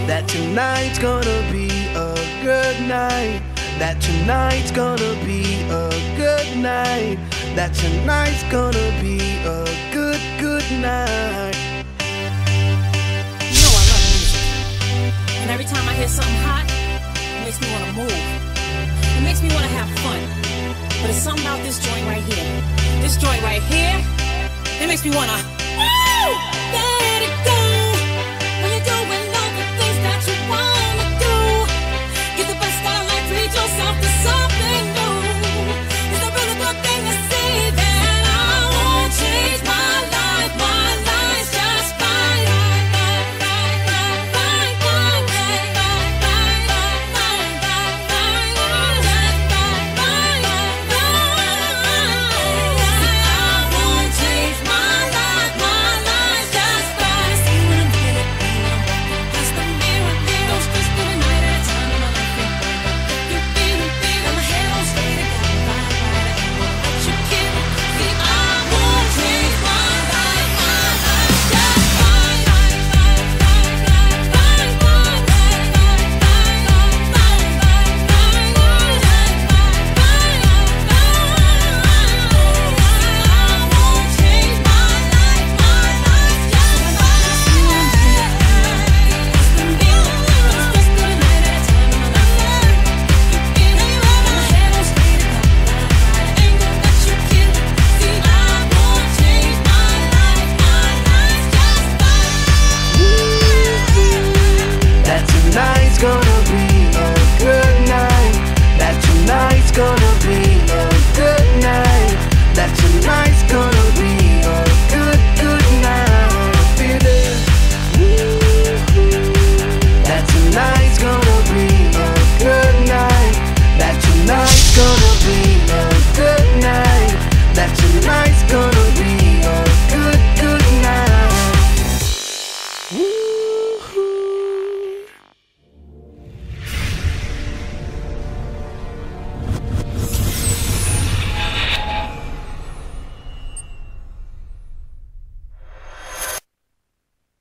that tonight's gonna be a good night, that tonight's gonna be a good night, that tonight's gonna be a good, good night. You know I love music, and every time I hear something hot, it makes me wanna move. It makes me wanna have fun. But it's something about this joint right here. This joint right here, it makes me wanna woo! Let it go. When you're doing all the things that you wanna do, get the best out of life, treat yourself to something new. It's a really good thing to see that I won't change my life. My life's just fine. Tonight's gonna be a good night, that tonight's gonna be a good night, that tonight's gonna be a good, good night. Feel it. That tonight's gonna be a good night, that tonight's gonna be a good night, that tonight's gonna be a good, good night.